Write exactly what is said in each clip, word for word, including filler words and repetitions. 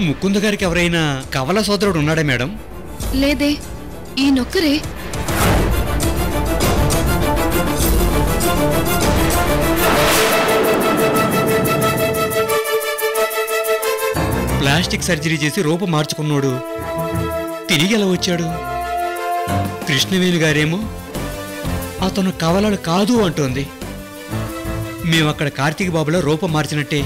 ముకుంద గారికి ఎవరైనా కవల సోదరుడు ఉన్నాడా మేడం? లేదే, ఈ నొక్కరే. ప్లాస్టిక్ సర్జరీ చేసి రూపం మార్చుకున్నాడు, తిరిగి ఎలా వచ్చాడు? కృష్ణవేణి గారేమో అతను కవలలు కాదు అంటోంది. మేమక్కడ కార్తీక్ బాబులో రూపం మార్చినట్టే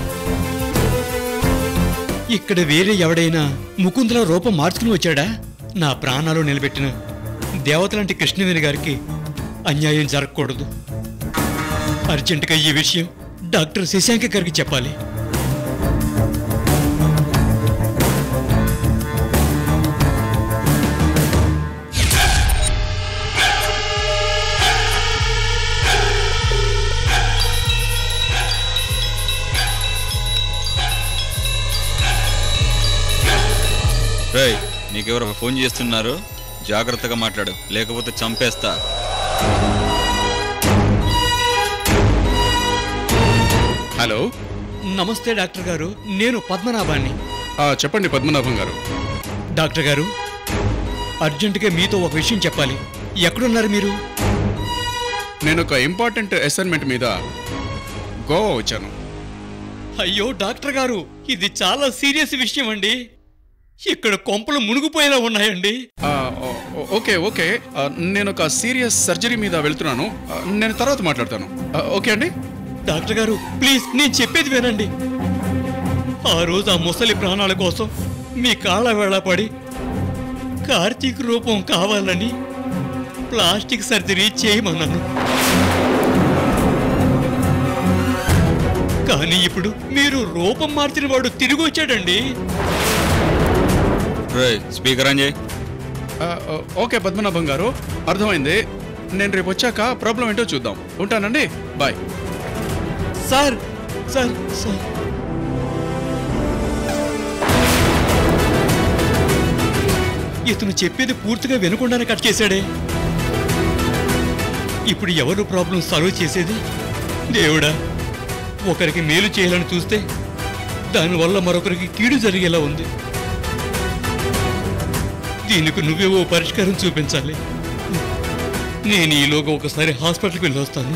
ఇక్కడ వేరే ఎవడైనా ముకుందుల రూపం మార్చుకుని వచ్చాడా? నా ప్రాణాలు నిలబెట్టిన దేవతలాంటి కృష్ణవేణి గారికి అన్యాయం జరగకూడదు. అర్జెంటుగా ఈ విషయం డాక్టర్ శశాంక గారికి చెప్పాలి. రేయ్, నీకెవరో ఫోన్ చేస్తున్నారు, జాగ్రత్తగా మాట్లాడు, లేకపోతే చంపేస్తా. హలో, నమస్తే డాక్టర్ గారు, నేను పద్మనాభాన్ని. చెప్పండి పద్మనాభం గారు. డాక్టర్ గారు, అర్జెంటుగా మీతో ఒక విషయం చెప్పాలి. ఎక్కడున్నారు మీరు? నేను ఒక ఇంపార్టెంట్ అసైన్మెంట్ మీద గోవా వచ్చాను. అయ్యో డాక్టర్ గారు, ఇది చాలా సీరియస్ విషయం అండి. ఇక్కడ కొంపలు మునిగిపోయేలా ఉన్నాయండి. ఓకే ఓకే నేను ఒక సీరియస్ సర్జరీ మీద వెళ్తున్నాను, నేను తర్వాత మాట్లాడతాను. ఓకే అండి. డాక్టర్ గారు ప్లీజ్, నేను చెప్పేది వినండి. ఆ రోజు ఆ ముసలి ప్రాణాల కోసం మీ కాళ్ళ వేళ పడి కార్తీక్ రూపం కావాలని ప్లాస్టిక్ సర్జరీ చేయమన్నాను. కానీ ఇప్పుడు మీరు రూపం మార్చిన వాడు తిరిగి వచ్చాడండి. స్పీకర్ ఆన్ చేయి. ఓకే పద్మనాభం గారు, అర్థమైంది. నేను రేపు వచ్చాక ప్రాబ్లం ఏంటో చూద్దాం. ఉంటానండి, బాయ్. సార్ సార్ సార్ ఇతను చెప్పేది పూర్తిగా వినకుండానే కట్ చేశాడే. ఇప్పుడు ఎవరు ప్రాబ్లం సాల్వ్ చేసేది? దేవుడా, ఒకరికి మేలు చేయాలని చూస్తే దానివల్ల మరొకరికి కీడు జరిగేలా ఉంది. దీనికి నువ్వేవో పరిష్కారం చూపించాలి. నేను ఈలోగా ఒకసారి హాస్పిటల్కి వెళ్ళి వస్తాను.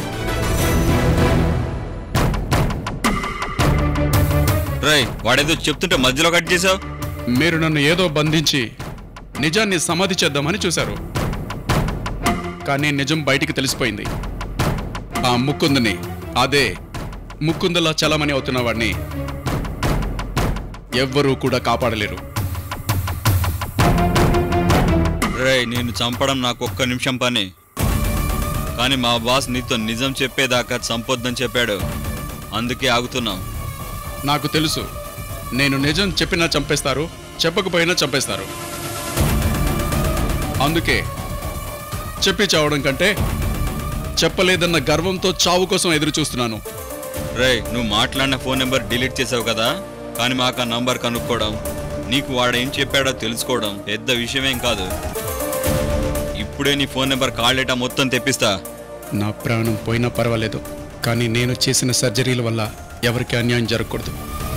రై, వాడేదో చెప్తుంటే మధ్యలో కట్ చేసావు. మీరు నన్ను ఏదో బంధించి నిజాన్ని సమాధి చేద్దామని చూశారు, కానీ నిజం బయటికి తెలిసిపోయింది. ఆ ముకుందని, అదే ముకుందలా చలమని అవుతున్న వాడిని ఎవ్వరూ కూడా కాపాడలేరు. రేయ్, నేను చంపడం నాకు ఒక్క నిమిషం పని, కానీ మా బాస్ నీతో నిజం చెప్పేదాకా చంపొద్దని చెప్పాడు, అందుకే ఆగుతున్నాం. నాకు తెలుసు, నేను నిజం చెప్పినా చంపేస్తారు, చెప్పకపోయినా చంపేస్తారు. అందుకే చెప్పి చావడం కంటే చెప్పలేదన్న గర్వంతో చావు కోసం ఎదురు చూస్తున్నాను. రేయ్, నువ్వు మాట్లాడిన ఫోన్ నెంబర్ డిలీట్ చేసావు కదా, కానీ మాకు ఆ నంబర్ కనుక్కోవడం, నీకు వాడేం చెప్పాడో తెలుసుకోవడం పెద్ద విషయమేం కాదు. ఇప్పుడే నీ ఫోన్ నెంబర్ కాల్ డేటా మొత్తం తెప్పిస్తా. నా ప్రాణం పోయినా పర్వాలేదు, కానీ నేను చేసిన సర్జరీల వల్ల ఎవరికి అన్యాయం జరగకూడదు.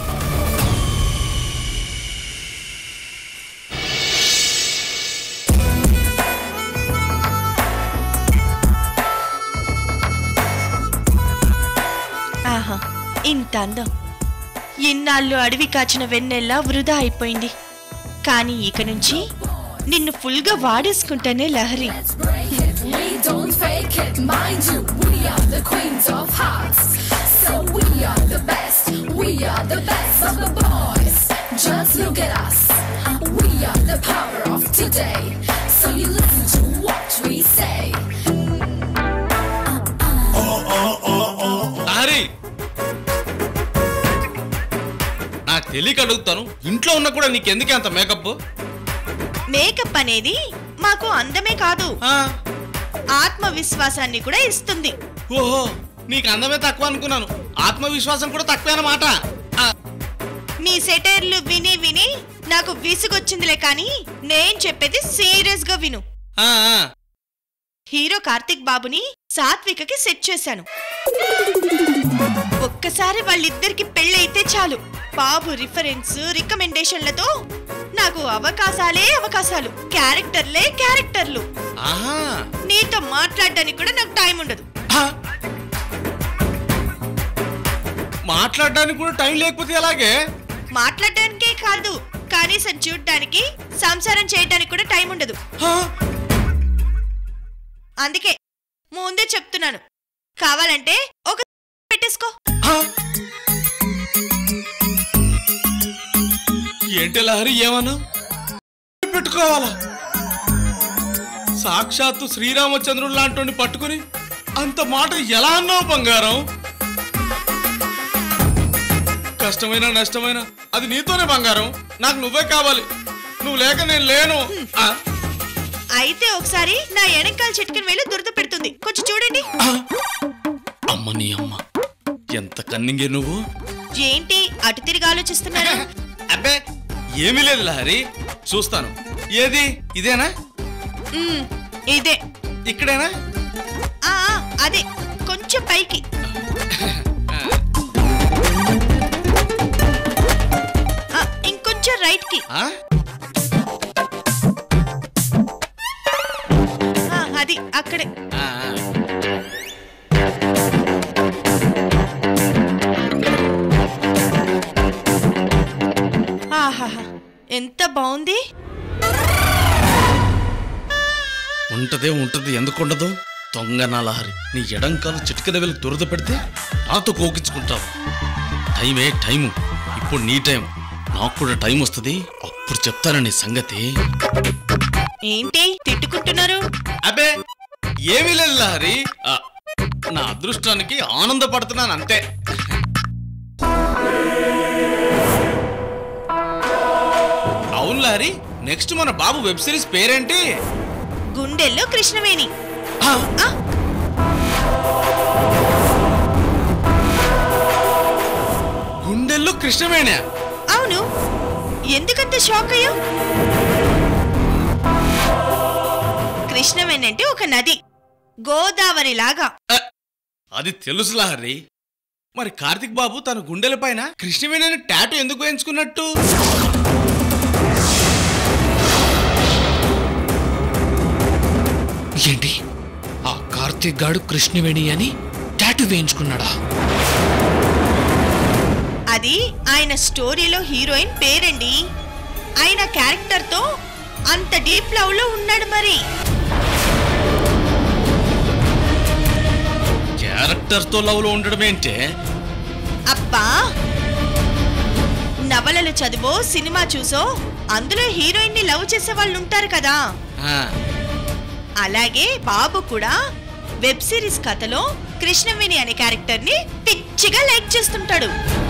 ఆహా, ఇంత అందం! ఇన్నాళ్ళు అడవి కాచిన వెన్నెల్లా వృధా అయిపోయింది. కానీ ఇక నుంచి నిన్ను ఫుల్ గా వాడేసుకుంటేనే లహరి. నాకు తెలియక అడుగుతాను, ఇంట్లో ఉన్నా కూడా నీకెందుకే అంత మేకప్? మేకప్ అనేది మాకు అందమే కాదు, ఆత్మవిశ్వాసాన్ని కూడా ఇస్తుంది. ఓహో, నీకు అందమే తక్కువ అనుకున్నాను, ఆత్మవిశ్వాసం కూడా తక్కువ అన్నమాట. మీ సెటైర్లు విని విని నాకు విసుగొచ్చిందిలే, కానీ నేను చెప్పేది సీరియస్ గా విను. హీరో కార్తిక్ బాబుని సాత్వికకి సెట్ చేశాను. ఒక్క ఒక్కసారి వాళ్ళిద్దరికి పెళ్ళైతే చాలు, బాబు రిఫరెన్స్ రికమెండేషన్లతో నాకు అవకాశాలే అవకాశాలు, క్యారెక్టర్లే క్యారెక్టర్లు. ఆహా నీతో మాట్లాడడానికి కూడా నాకు టైం ఉండదు. ఆ. మాట్లాడడానికి కూడా టైం లేకపోతే ఎలాగే? మాట్లాడడానికే కాదు, కనీసం చూడ్డానికి సంసారం చేయడానికి కూడా టైం ఉండదు. ఆ. అందుకే ముందే చెప్తున్నాను, కావాలంటే ఒక పెట్టేసుకో. ఆ. ఏంటి లహరి ఏమన్నా పెట్టుకోవాలా? సాక్షాత్తు శ్రీరామచంద్రుడు లాంటి పట్టుకుని అంత మాట ఎలా అన్నావు బంగారం? కష్టమైనా నష్టమైనా అది నీతోనే బంగారం. నాకు నువ్వే కావాలి, నువ్వు లేక నేను లేను. ఆ. అయితే ఒకసారి నా ఎనకాల చిట్కని వెళ్ళి దురద పెడుతుంది, కొంచెం చూడండి. అమ్మ నీ అమ్మ, ఎంత కన్నింగే నువ్వు. ఏంటి అటు తిరిగి ఆలోచిస్తున్నాను? అబ్బే ఏమీ లేదు లహరి, చూస్తాను. ఏది ఇదేనా? మ్మ్, ఇదే. ఇక్కడేనా? ఆ అదే, కొంచెం పైకి. ఆ, ఇంకొంచెం రైట్ కి. ఆ? ఆ, అది అక్కడే. ఆ, ఆ. ఆహాహా, ఎంత బాగుంది. ఉంటదే ఉంటది, ఎందుకు ఉండదు? దొంగ నా లహరి, నీ ఎడంకాలు చిటికన వెళ్ళి దురద పెడితే నాతో కోకించుకుంటావు. టైమే టైము, ఇప్పుడు నీ టైం. నాకు కూడా టైం వస్తుంది, అప్పుడు చెప్తాను నీ సంగతి. ఏంటి తిట్టుకుంటున్నారు? అబ్బే ఏమీ లేదు లహరి, ఆ, నా అదృష్టానికి ఆనందపడుతున్నాను అంతే. అవును లహరి, నెక్స్ట్ మన బాబు వెబ్ సిరీస్ పేరేంటి? గుండెల్లో కృష్ణవేణి. ఆ, ఆ, గుండెల్లో కృష్ణవేణి. అవును, ఎందుకంత షాక్ అయ్యా? కృష్ణవేణి అంటే ఒక నది, గోదావరి లాగా. అది తెలుసు లహరి. మరి కార్తిక్ బాబు తన గుండెల పైన కృష్ణవేణి అనే టాటూ ఎందుకు వేయించుకున్నట్టు? ఏంటి, ఆ కార్తీక్ గాడు కృష్ణవేణి అని టాటూ వేయించుకున్నాడా? అది ఆయన స్టోరీలో హీరోయిన్ పేరండి. ఆయన క్యారెక్టర్ తో అంత డీప్ లవ్ లో ఉన్నాడు. మరి క్యారెక్టర్ తో లవ్ లో ఉండడం ఏంటే? అబ్బా, నవలలు చదివో సినిమా చూసో అందులో హీరోయిన్ ని లవ్ చేసే వాళ్ళు ఉంటారు కదా. ఆ, అలాగే బాబు కూడా వెబ్ సిరీస్ కథలో కృష్ణవేణి అనే క్యారెక్టర్ ని పిచ్చిగా లైక్ చేస్తుంటాడు.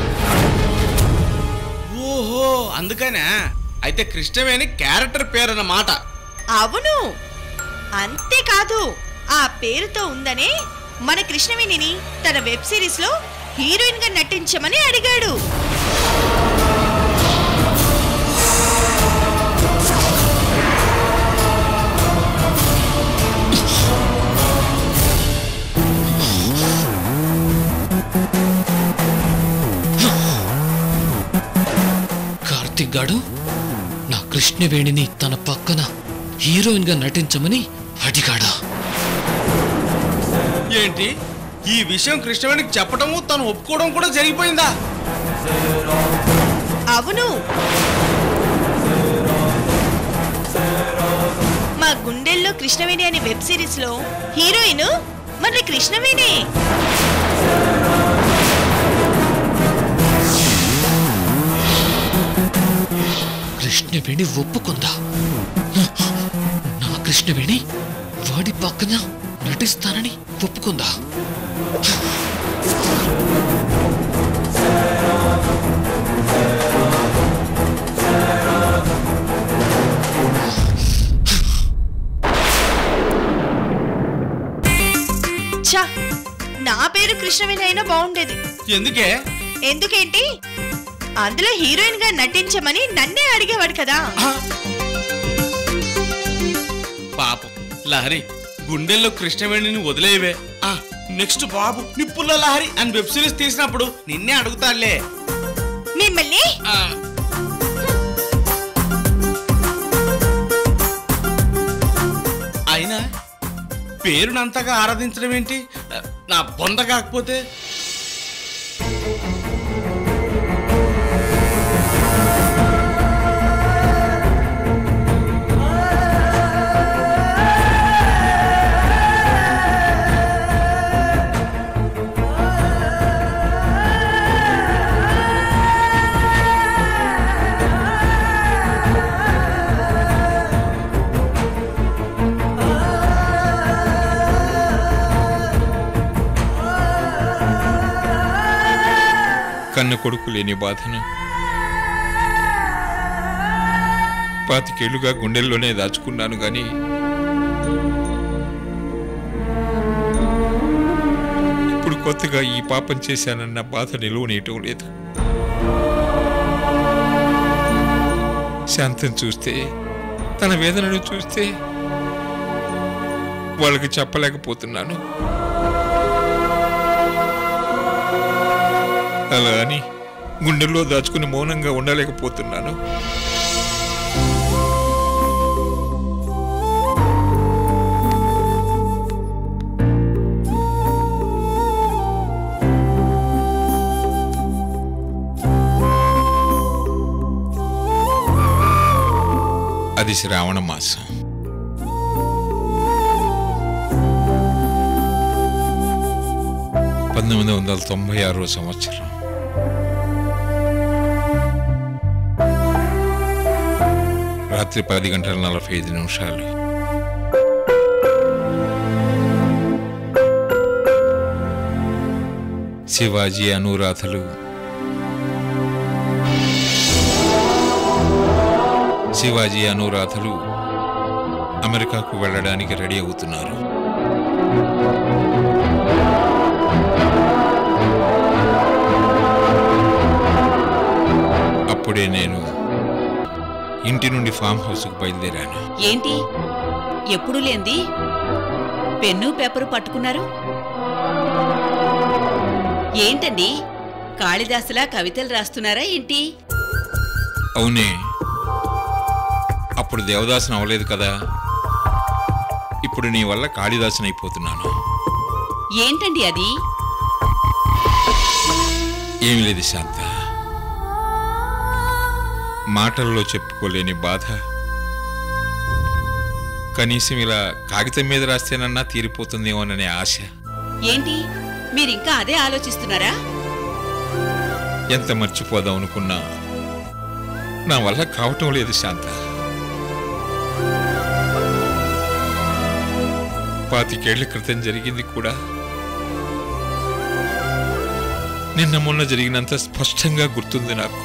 ఓహో అందుకనే అయితే కృష్ణవేణి క్యారెక్టర్ పేరు అన్నమాట. అవును, అంతేకాదు ఆ పేరుతో ఉందనే మన కృష్ణవేణిని తన వెబ్ సిరీస్ లో హీరోయిన్ గా నటించమని అడిగాడు. కార్తీక్ గాడు నా కృష్ణవేణిని తన పక్కన హీరోయిన్ గా నటించమని అడిగాడా? ఏంటి ఈ విషయం కృష్ణవేణికి చెప్పడము తను ఒప్పుకోవడం కూడా జరిగిపోయిందా? అవును, మా గుండెల్లో కృష్ణవేణి అనే వెబ్ సిరీస్ లో హీరోయిన్ మన కృష్ణవేణి. కృష్ణవేణి ఒప్పుకుందా? నా కృష్ణవేణి వాడి పక్కన నటిస్తానని ఒప్పుకుందా? ఛా, నా పేరు కృష్ణవేణి అయినా బాగుండేది. ఎందుకే? ఎందుకేంటి, అందులో హీరోయిన్ గా నటించమని నన్నే అడిగేవాడు కదా. పాపం లహరి, గుండెల్లో కృష్ణవేణిని వదిలేవే. ఆ నెక్స్ట్ బాబు నిప్పుల లహరి అని వెబ్ సిరీస్ తీసినప్పుడు నిన్నే అడుగుతాడులే. మిమ్మల్ని ఆ, అయినా పేరునంతగా ఆరాధించడం ఏంటి? నా బొంద కాకపోతే కన్న కొడుకు లేని బాధను పాతికేళ్లుగా గుండెల్లోనే దాచుకున్నాను గాని ఇప్పుడు కొత్తగా ఈ పాపం చేశానన్న బాధ నిలువనీయటం లేదు. శాంతం చూస్తే, తన వేదనను చూస్తే వాళ్ళకి చెప్పలేకపోతున్నాను. అలా అని గుండెల్లో దాచుకుని మౌనంగా ఉండలేకపోతున్నాను. అది శ్రావణ మాసం. పంతొమ్మిది వందల తొంభై ఆరో సంవత్సరం. రాత్రి పది గంటల నలభై ఐదు నిమిషాలు. శివాజీ అనురాధలు శివాజీ అనురాధలు అమెరికాకు వెళ్ళడానికి రెడీ అవుతున్నారు. అప్పుడే నేను ఇంటి నుండి ఫామ్ హౌస్కు బయలుదేరాను. ఏంటి ఎప్పుడు లేంది పెన్ను పేపరు పట్టుకున్నారు? ఏంటండి కాళిదాసులా కవితలు రాస్తున్నారా ఏంటి? అవునే, అప్పుడు దేవదాసుని అవ్వలేదు కదా, ఇప్పుడు నీ వల్ల కాళిదాసుని అయిపోతున్నాను. ఏంటండి అది? ఏమి లేదు శాంత, మాటల్లో చెప్పుకోలేని బాధ కనీసం ఇలా కాగితం మీద రాస్తేనన్నా తీరిపోతుందేమోననే ఆశ. ఏంటి మీరింకా అదే ఆలోచిస్తున్నారా? ఎంత మర్చిపోదాం అనుకున్నా నా వల్ల కావటం లేదు శాంత. పాతికేళ్ల క్రితం జరిగింది కూడా నిన్న మొన్న జరిగినంత స్పష్టంగా గుర్తుంది నాకు.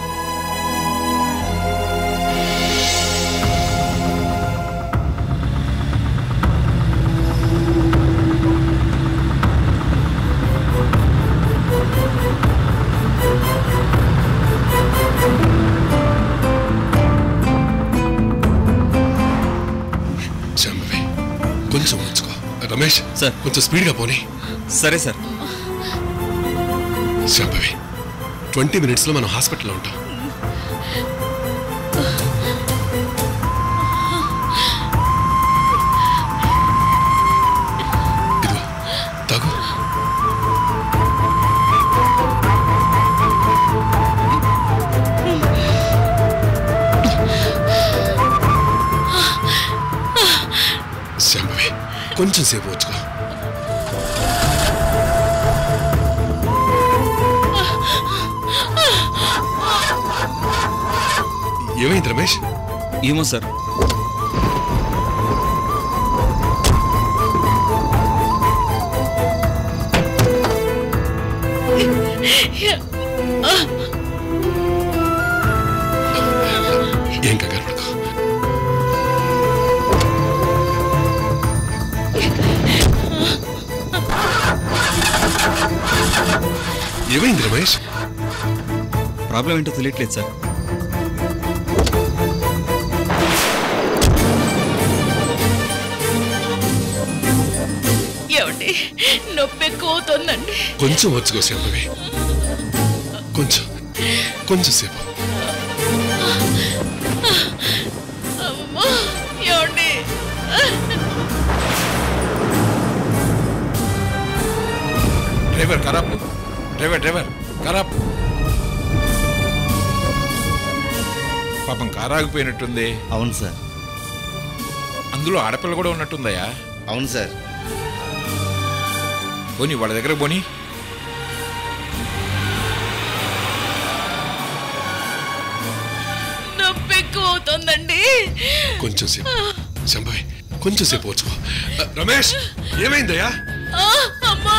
కొంచెం ఉంచుకో రమేష్. సార్ కొంచెం స్పీడ్గా పోనీ. సరే సార్. శాంభవి, ట్వంటీ మినిట్స్లో మనం హాస్పిటల్లో ఉంటాం. ఇదిగో తాగు. శాంభవి, కొంచెం సేపు వచ్చుకో. ఏమైంది రమేష్? ఏమో సార్. ఏం కంగారు పడకు. ఏమైంది రమేష్? ప్రాబ్లం ఏంటో తెలియట్లేదు సార్. ఏమండి ఏమండి నొప్పి ఎక్కువ అవుతుందండి. కొంచెం వచ్చుకో శాంభవి, కొంచెం కొంచెం సేపు. అమ్మా ఏమండి డ్రైవర్ ఖరాబ్, డ్రైవర్ డ్రైవర్ ఖరాబ్. పాపం కారు ఆగిపోయినట్టుంది. అవును సార్. అందులో ఆడపిల్ల కూడా ఉన్నట్టుందయ్యా. అవును సార్. పోనీ వాళ్ళ దగ్గర పోనీ. నొప్పి ఎక్కువ అవుతుందండి. కొంచెం సేపు శాంభవి, కొంచెం సేపు వచ్చుకో. రమేష్ ఏమైందయ్యా? అమ్మా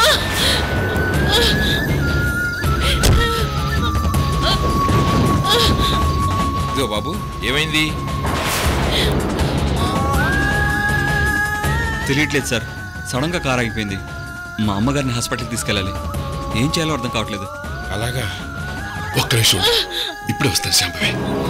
ఇదిగో బాబు ఏమైంది? తెలియట్లేదు సార్, సడన్గా కార్ ఆగిపోయింది. మా అమ్మగారిని హాస్పిటల్కి తీసుకెళ్ళాలి. ఏం చేయాలో అర్థం కావట్లేదు. అలాగా, ఒక్క నిమిషం ఇప్పుడే వస్తాను శాంభవి.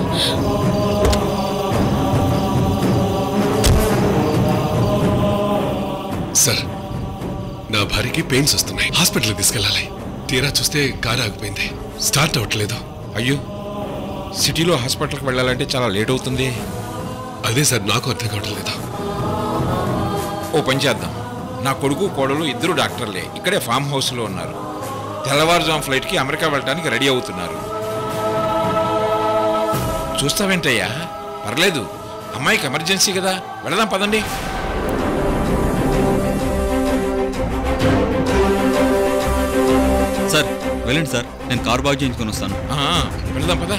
సార్, నా భార్యకి పెయిన్స్ వస్తున్నాయి, హాస్పిటల్కి తీసుకెళ్ళాలి. తీరా చూస్తే కారు ఆగిపోయింది, స్టార్ట్ అవ్వట్లేదు. అయ్యో, సిటీలో హాస్పిటల్కి వెళ్ళాలంటే చాలా లేట్ అవుతుంది. అదే సార్ నాకు అర్థం కావట్లేదు. ఓ పని చేద్దాం, నా కొడుకు కోడలు ఇద్దరు డాక్టర్లే ఇక్కడే ఫామ్ హౌస్లో ఉన్నారు. తెల్లవారుజాము ఫ్లైట్కి అమెరికా వెళ్ళడానికి రెడీ అవుతున్నారు. చూస్తావేంటయ్యా? పర్లేదు, అమ్మాయికి ఎమర్జెన్సీ కదా, వెళదాం పదండి. సార్ వెళ్ళండి సార్, నేను కారు బాగు చేయించుకొని వస్తాను. వెళదాం పదా.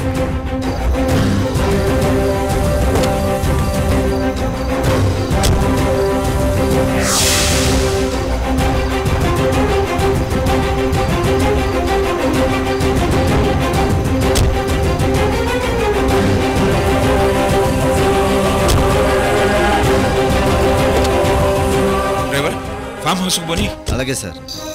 డ్రైవర్ ఫామ్ హౌస్కి పోనీ. అలాగే సార్.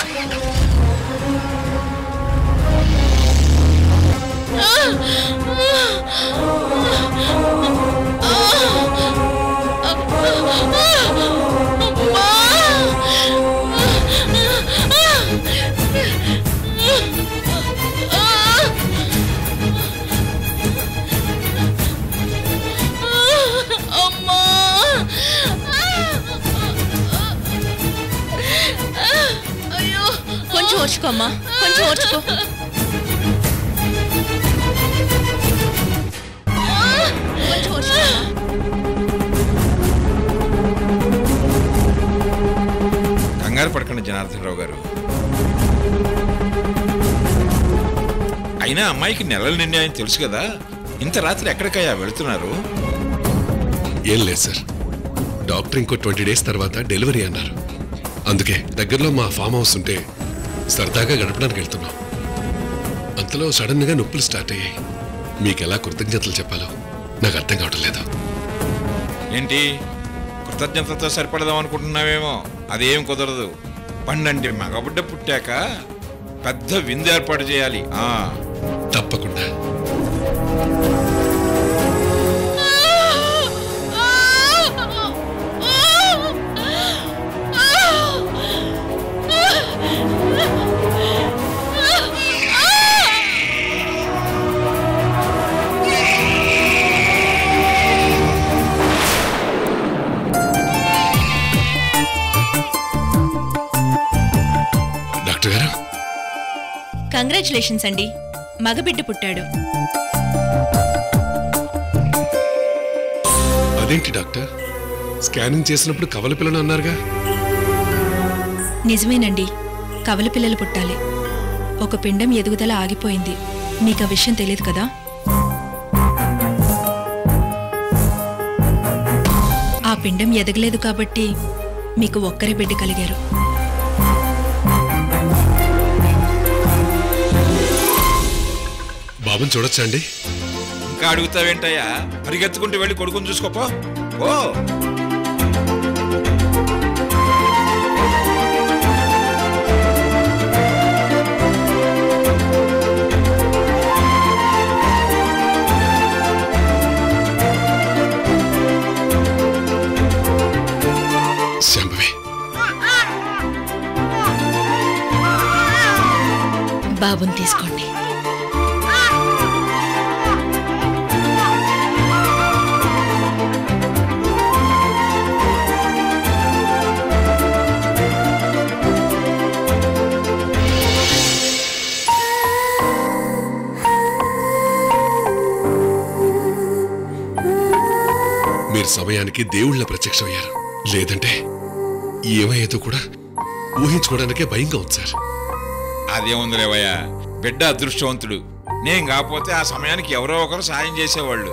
కొంచెం ఓర్చుకో అమ్మా, కొంచెం ఓర్చుకో. కొంచెం ఓర్చుకో. కంగారు పడకండి జనార్దన్ రావు గారు. అయినా అమ్మాయికి నెలల నిర్ణయం తెలుసు కదా, ఇంత రాత్రి ఎక్కడికయ్యా వెళుతున్నారు? ఏం లేదు సార్, డాక్టర్ ఇంకో ట్వంటీ డేస్ తర్వాత డెలివరీ అన్నారు. అందుకే దగ్గరలో మా ఫామ్ హౌస్ ఉంటే సరదాగా గడపడానికి వెళ్తున్నాం. అంతలో సడన్ గా నొప్పులు స్టార్ట్ అయ్యాయి. మీకు ఎలా కృతజ్ఞతలు చెప్పాలో నాకు అర్థం కావటం లేదు. ఏంటి కృతజ్ఞతతో సరిపడదాం అనుకుంటున్నావేమో? అదేం కుదరదు. పండంటి మగబిడ్డ పుట్టాక పెద్ద విందు ఏర్పాటు చేయాలి. ఆ తప్పకుండా. డాక్టర్ గారు, కంగ్రాచులేషన్స్ అండి, మగబిడ్డ పుట్టాడు. అదేంటి డాక్టర్, స్కానింగ్ చేసినప్పుడు కవల పిల్లని అన్నారుగా? నిజమేనండి, కవల పిల్లలు పుట్టాలి. ఒక పిండం ఎదుగుదల ఆగిపోయింది. మీకు ఆ విషయం తెలియదు కదా? ఆ పిండం ఎదగలేదు కాబట్టి మీకు ఒక్కరే బిడ్డ కలిగారు. బాబుని చూడొచ్చా అండి? ఇంకా అడుగుతావేంటయ్యా? పరిగెత్తుకుంటూ వెళ్ళి కొడుకుని చూసుకోపో. ఓ శాంభవి, బాబుని తీసుకోండి. మీరు సమయానికి దేవుళ్ళ ప్రత్యక్షమయ్యారు. లేదంటే ఏమయ్యేదో కూడా ఊహించుకోవడానికే భయంగా ఉంది సార్. అదేముంది లేవయ్యా, బిడ్డ అదృష్టవంతుడు. నేను కాకపోతే ఆ సమయానికి ఎవరో ఒకరు సాయం చేసేవాళ్ళు.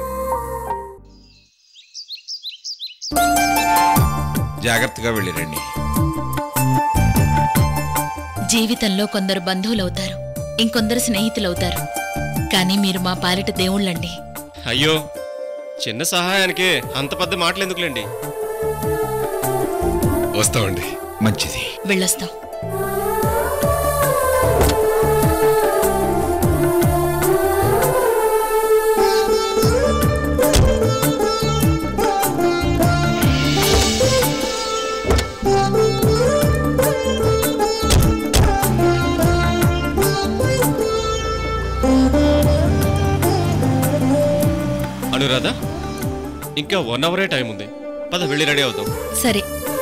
జాగ్రత్తగా వెళ్ళిరండి. జీవితంలో కొందరు బంధువులవుతారు, ఇంకొందరు స్నేహితులవుతారు. కానీ మీరు మా పాలిట దేవుళ్ళండి. అయ్యో, చిన్న సహాయానికి అంత పెద్ద మాటలు ఎందుకులేండి. వస్తామండి. మంచిది, వెళ్ళొస్తాం. అనురాధ, ఇంకా వన్ అవరే టైం ఉంది. పద, వెళ్ళి రెడీ అవుతాం. సరే.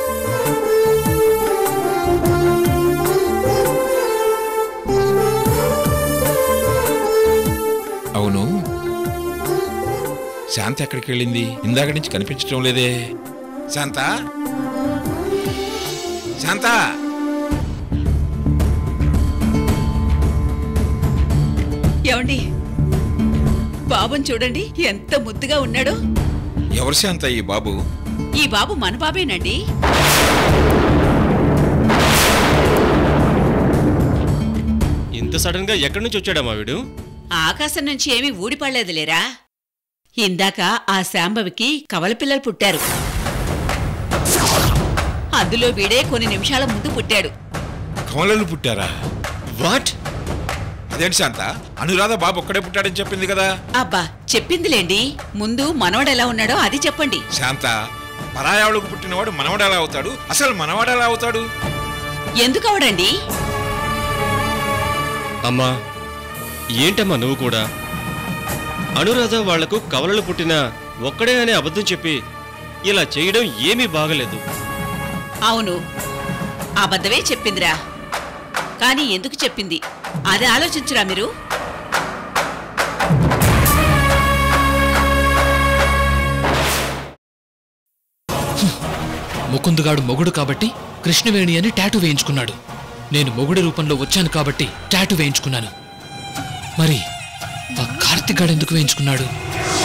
అవును, శాంత ఎక్కడికి వెళ్ళింది? ఇందాక నుంచి కనిపించడం లేదే. శాంత, శాంత, ఏమండి, బాబుని చూడండి ఎంత ముద్దుగా ఉన్నాడో. ఎవరు శాంత ఈ బాబు? ఈ బాబు మన బాబేనండి. ఇంత సడన్ గా ఎక్కడి నుంచి వచ్చాడమ్మా వీడు? ఆకాశం నుంచి ఏమీ ఊడిపడలేదులేరా. ఇందాక ఆ శాంభవికి కవల పిల్లలు పుట్టారు. అందులో వీడే కొన్ని నిమిషాల ముందు పుట్టాడు. కమలలు పుట్టారా? వాట్? అదేంటి శాంత, అనురాధ బాబు ఒక్కడే పుట్టాడని చెప్పింది కదా? అబ్బా, చెప్పిందిలేండి. ముందు మనవడు ఎలా ఉన్నాడో అది చెప్పండి. శాంత, పరాయావులకు పుట్టినవాడు మనవడు ఎలా అవుతాడు? అసలు మనవాడు ఎలా అవుతాడు? ఎందుకు అవడండి? అమ్మా, ఏంటమ్మా నువ్వు కూడా? అనురాధ వాళ్లకు కవలలు పుట్టినా ఒక్కడే అనే అబద్ధం చెప్పి ఇలా చేయడం ఏమీ బాగలేదు. అవును, అబద్ధమే చెప్పిందిరా. కానీ ఎందుకు చెప్పింది అది ఆలోచించురా మీరు. ముకుందుగాడు మొగుడు కాబట్టి కృష్ణవేణి అని టాటూ వేయించుకున్నాడు. నేను మొగుడి రూపంలో వచ్చాను కాబట్టి టాటూ వేయించుకున్నాను. మరి ఆ కార్తిక్ గాడు ఎందుకు వేయించుకున్నాడు?